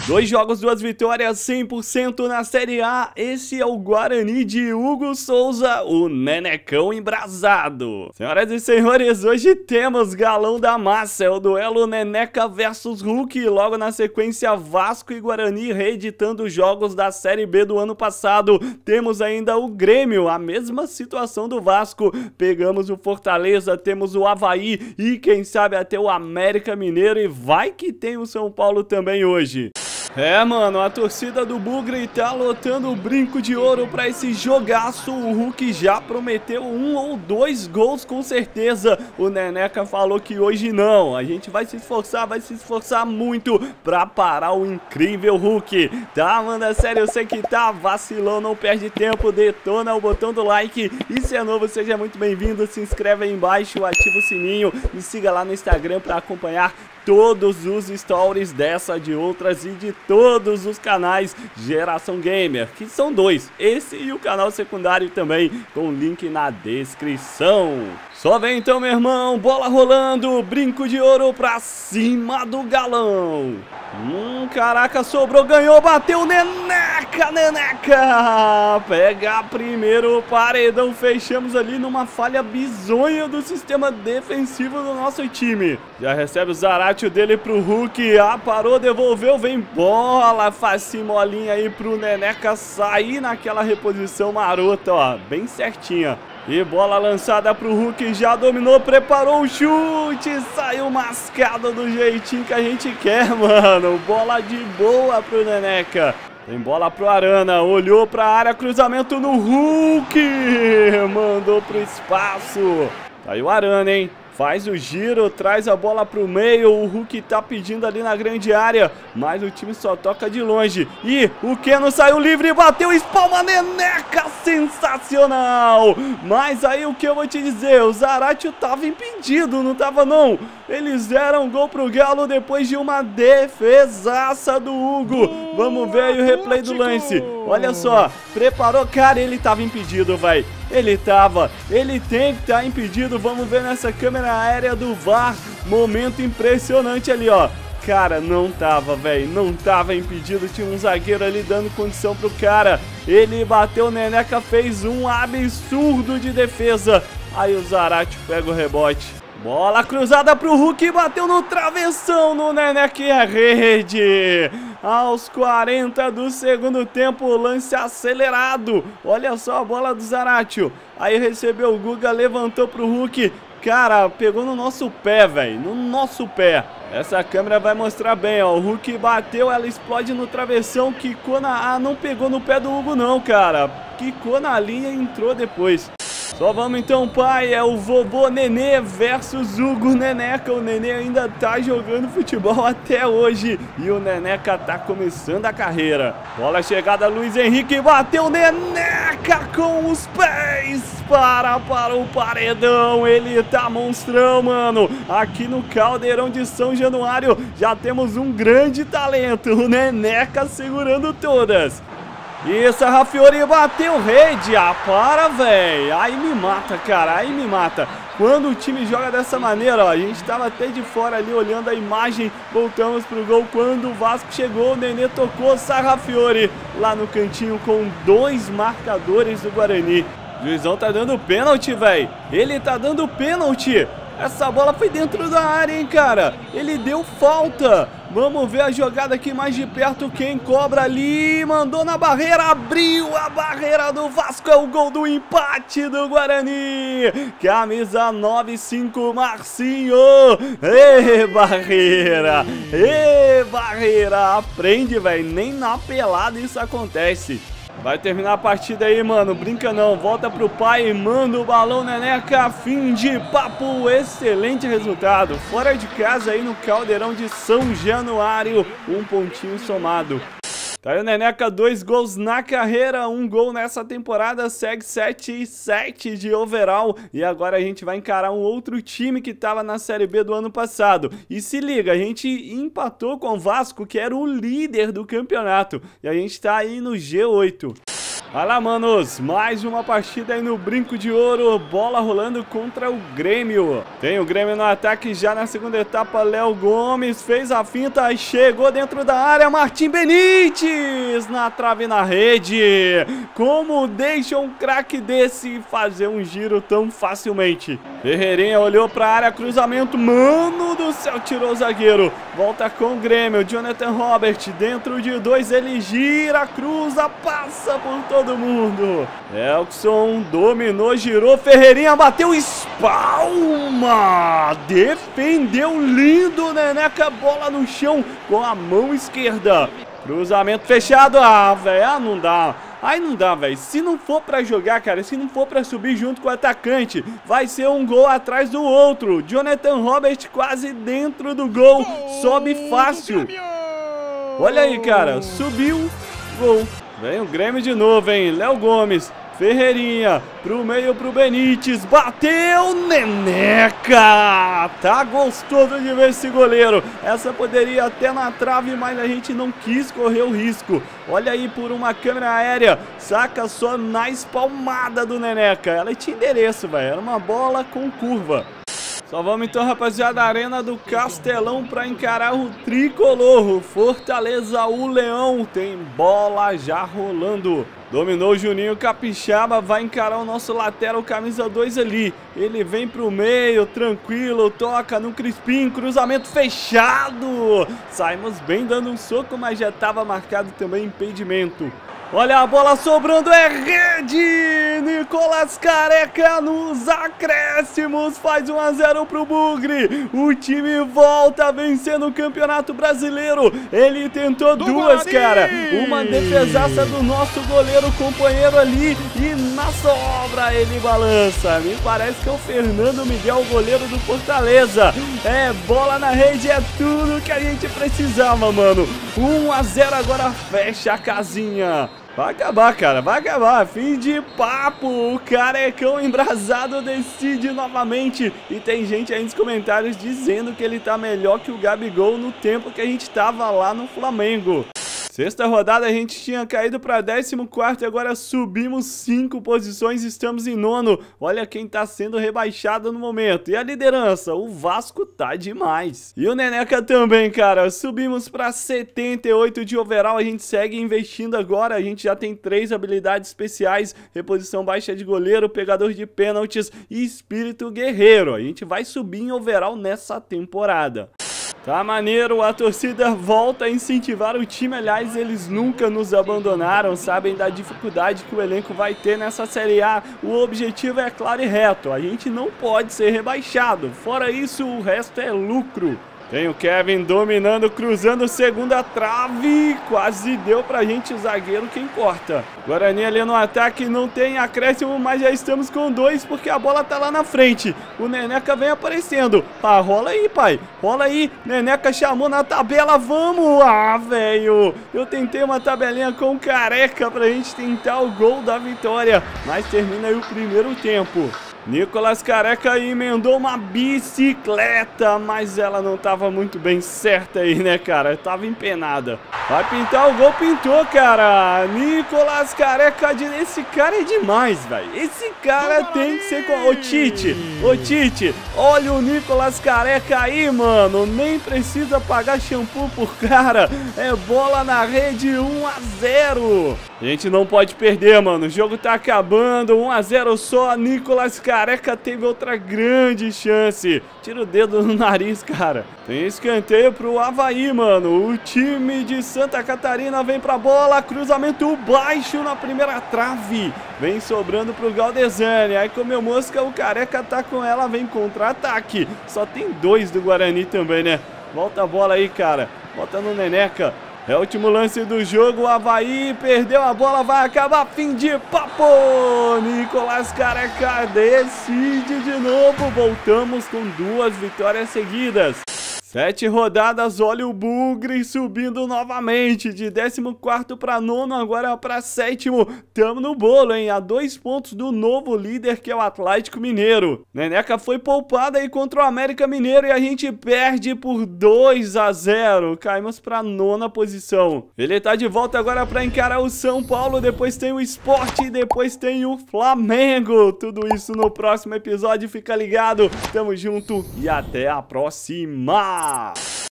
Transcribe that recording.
2 jogos, 2 vitórias, 100% na Série A. Esse é o Guarani de Hugo Souza, o Nenecão embrasado. Senhoras e senhores, hoje temos Galão da Massa, é o duelo Neneca versus Hulk. Logo na sequência, Vasco e Guarani reeditando os jogos da Série B do ano passado. Temos ainda o Grêmio, a mesma situação do Vasco. Pegamos o Fortaleza, temos o Avaí e quem sabe até o América Mineiro. E vai que tem o São Paulo também hoje. É, mano, a torcida do Bugre tá lotando o brinco de ouro pra esse jogaço. O Hulk já prometeu 1 ou 2 gols com certeza. O Neneca falou que hoje não. A gente vai se esforçar muito pra parar o incrível Hulk. Tá, manda sério, eu sei que tá vacilão, não perde tempo, detona o botão do like. E se é novo, seja muito bem-vindo, se inscreve aí embaixo, ativa o sininho e siga lá no Instagram pra acompanhar todos os stories dessa, de outras e de todos os canais Geração Gamer, que são 2, esse e o canal secundário também, com link na descrição. Só vem então, meu irmão, bola rolando, brinco de ouro pra cima do Galão. Caraca, sobrou, ganhou, bateu, Neneca, pega primeiro o paredão, fechamos ali numa falha bizonha do sistema defensivo do nosso time. Já recebe o Zaratio dele pro Hulk, parou, devolveu, vem bola, facinho, molinha aí pro Neneca sair naquela reposição marota, ó, bem certinha. E bola lançada pro Hulk, já dominou, preparou o chute, saiu mascado do jeitinho que a gente quer, mano. Bola de boa pro Neneca. Tem bola pro Arana, olhou pra área, cruzamento no Hulk, mandou pro espaço. Tá aí o Arana, hein? Faz o giro, traz a bola pro meio, o Hulk tá pedindo ali na grande área, mas o time só toca de longe. E o Keno saiu livre, bateu, espalma, Neneca, sensacional! Mas aí o que eu vou te dizer, o Zaratio tava impedido, não tava não? Eles deram gol pro Galo depois de uma defesaça do Hugo. Vamos ver aí o replay do lance. Olha só, preparou, cara, ele tava impedido, velho. Ele tem que estar impedido. Vamos ver nessa câmera aérea do VAR. Momento impressionante ali, ó. Cara, não tava, velho. Não tava impedido. Tinha um zagueiro ali dando condição pro cara. Ele bateu, o Neneca fez um absurdo de defesa. Aí o Zaratio pega o rebote. Bola cruzada pro Hulk, bateu no travessão, no Neneca e a rede. Aos 40 do segundo tempo, lance acelerado. Olha só a bola do Zaratio. Aí recebeu o Guga, levantou pro Hulk. Cara, pegou no nosso pé, velho. No nosso pé. Essa câmera vai mostrar bem, ó. O Hulk bateu, ela explode no travessão, quicou na... não pegou no pé do Hugo não, cara. Quicou na linha e entrou depois. Só vamos então, pai, é o vovô Nenê versus Hugo Neneca. O Nenê ainda tá jogando futebol até hoje e o Neneca tá começando a carreira. Bola chegada, Luiz Henrique, bateu, Neneca com os pés, para o paredão. Ele tá monstrão, mano. Aqui no Caldeirão de São Januário já temos um grande talento, o Neneca segurando todas. Isso, Rafiori bateu rede, para, velho. Aí me mata, cara, aí me mata. Quando o time joga dessa maneira, ó, a gente tava até de fora ali olhando a imagem, voltamos pro gol. Quando o Vasco chegou, o Nenê tocou, Sarrafiori lá no cantinho com 2 marcadores do Guarani. O juizão tá dando pênalti, velho. Ele tá dando pênalti. Essa bola foi dentro da área, hein, cara. Ele deu falta. Vamos ver a jogada aqui mais de perto. Quem cobra ali, mandou na barreira, abriu a barreira do Vasco. É o gol do empate do Guarani. Camisa 95, Marcinho. Ê, barreira. Ê, barreira. Aprende, velho. Nem na pelada isso acontece. Vai terminar a partida aí, mano. Brinca não. Volta pro pai. Manda o balão, Neneca. Fim de papo. Excelente resultado. Fora de casa aí no Caldeirão de São Januário. 1 pontinho somado. Tá aí o Neneca, 2 gols na carreira, 1 gol nessa temporada, segue 7-7 de overall. E agora a gente vai encarar um outro time que tava na Série B do ano passado. E se liga, a gente empatou com o Vasco, que era o líder do campeonato. E a gente tá aí no G8. Vai lá, manos, mais uma partida aí no Brinco de Ouro, bola rolando contra o Grêmio. Tem o Grêmio no ataque já na segunda etapa, Léo Gomes fez a finta, chegou dentro da área, Martim Benítez na trave e na rede. Como deixa um craque desse fazer um giro tão facilmente? Ferreirinha olhou pra área, cruzamento, mano do céu, tirou o zagueiro. Volta com o Grêmio, Jonathan Robert dentro de dois, ele gira, cruza, passa por todo mundo. Elkson dominou, girou, Ferreirinha bateu, espalma, defendeu lindo, Neneca, bola no chão com a mão esquerda. Cruzamento fechado, velho, não dá. Aí não dá, velho. Se não for pra jogar, cara, se não for pra subir junto com o atacante, vai ser um gol atrás do outro. Jonathan Robert quase dentro do gol, sobe fácil. Olha aí, cara, subiu, gol. Vem o Grêmio de novo, hein? Léo Gomes, Ferreirinha, pro meio pro Benítez, bateu, Neneca! Tá gostoso de ver esse goleiro. Essa poderia até na trave, mas a gente não quis correr o risco. Olha aí por uma câmera aérea, saca só na espalmada do Neneca. Ela tinha endereço, velho, era uma bola com curva. Só vamos então, rapaziada, Arena do Castelão para encarar o tricolor, o Fortaleza, o Leão. Tem bola já rolando. Dominou o Juninho Capixaba, vai encarar o nosso lateral, camisa 2 ali. Ele vem pro meio, tranquilo, toca no Crispim, cruzamento fechado. Saímos bem dando um soco, mas já estava marcado também impedimento. Olha a bola sobrando, é rede! Nicolas Careca nos acréscimos faz 1 a 0 pro Bugre. O time volta vencendo o Campeonato Brasileiro. Ele tentou duas, cara. Uma defesaça do nosso goleiro companheiro ali e na sobra ele balança. Me parece que é o Fernando Miguel, o goleiro do Fortaleza. É, bola na rede, é tudo que a gente precisava, mano. 1 a 0 agora, fecha a casinha. Vai acabar, cara, vai acabar, fim de papo, o Carecão embrasado decide novamente. E tem gente aí nos comentários dizendo que ele tá melhor que o Gabigol no tempo que a gente tava lá no Flamengo. Sexta rodada a gente tinha caído para 14º e agora subimos 5 posições, estamos em 9º. Olha quem tá sendo rebaixado no momento. E a liderança? O Vasco tá demais. E o Neneca também, cara. Subimos para 78 de overall, a gente segue investindo agora. A gente já tem 3 habilidades especiais, reposição baixa de goleiro, pegador de pênaltis e espírito guerreiro. A gente vai subir em overall nessa temporada. Tá maneiro, a torcida volta a incentivar o time, aliás, eles nunca nos abandonaram, sabem da dificuldade que o elenco vai ter nessa Série A. O objetivo é claro e reto, a gente não pode ser rebaixado, fora isso o resto é lucro. Tem o Kevin dominando, cruzando, segunda trave, quase deu pra gente o zagueiro, quem corta. Guarani ali no ataque, não tem acréscimo, mas já estamos com 2 porque a bola tá lá na frente. O Neneca vem aparecendo. Ah, rola aí, pai, rola aí. Neneca chamou na tabela, vamos. Ah, velho, eu tentei uma tabelinha com o Careca pra gente tentar o gol da vitória, mas termina aí o primeiro tempo. Nicolas Careca emendou uma bicicleta, mas ela não estava muito bem certa aí, né, cara? Tava empenada. Vai pintar o gol, pintou, cara. Nicolas Careca, esse cara é demais, velho. Esse cara tem que ser com... Ô, Tite, olha o Nicolas Careca aí, mano. Nem precisa pagar shampoo por cara. É bola na rede, 1 a 0. A gente não pode perder, mano. O jogo tá acabando, 1 a 0 só. Nicolas Careca teve outra grande chance. Tira o dedo no nariz, cara. Tem escanteio pro Avaí, mano. O time de Santa Catarina vem pra bola. Cruzamento baixo na primeira trave. Vem sobrando pro Galdesani. Aí comeu mosca, o Careca tá com ela. Vem contra-ataque. Só tem 2 do Guarani também, né? Volta a bola aí, cara. Volta no Neneca. É o último lance do jogo, o Avaí perdeu a bola, vai acabar, fim de papo! Nicolas Careca decide de novo, voltamos com 2 vitórias seguidas. 7 rodadas, olha o Bugre subindo novamente, de 14º para 9º, agora para 7º. Tamo no bolo, hein? A 2 pontos do novo líder, que é o Atlético Mineiro. Neneca foi poupada aí contra o América Mineiro e a gente perde por 2-0. Caímos para 9ª posição. Ele tá de volta agora para encarar o São Paulo, depois tem o Sport e depois tem o Flamengo. Tudo isso no próximo episódio, fica ligado. Tamo junto e até a próxima!